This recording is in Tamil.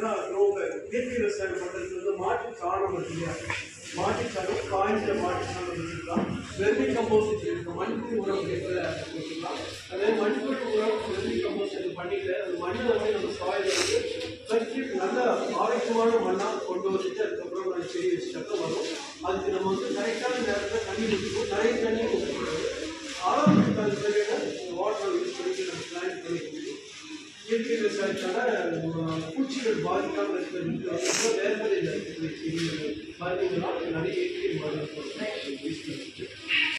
இயற்கை விவசாயம் பண்ணுறது வந்து மாட்டு சாணம் இருக்கு இல்லையா, மாட்டு சாணம் காய்ஞ்ச மாட்டு சாணம் வச்சுக்கலாம். வெர்மி கம்போஸ்ட் இருக்கு, மண்புழு உரம் வச்சுக்கலாம். அதே மண்புழு உரம் வெர்மி கம்போஸ்ட் பண்ணிட்டு அந்த மண்ணை வந்து நம்ம சாயில் வந்து ஃபர்ஸ்ட் நல்ல ஆரோக்கியமான மண்ணாக கொண்டு வந்துட்டு அதுக்கப்புறம் நம்ம செடி வச்சுட்டாக்க வரும். அதுக்கு நம்ம வந்து கரெக்டான நேரத்தில் தண்ணி ஊற்றணும், நிறைய தண்ணி ஊற்றக்கூடாது. ஆரம்பத்துக்கு அது சரியான வாட்டர் யூஸ் பண்ணி நம்ம பிளான் பண்ணி கொடுக்கணும். இயற்கை விவசாயத்தால் பூச்சிகள் பாதிக்காமல் இருக்கிறது வேறு பார்த்தீங்கன்னா நிறைய இயற்கை மருந்து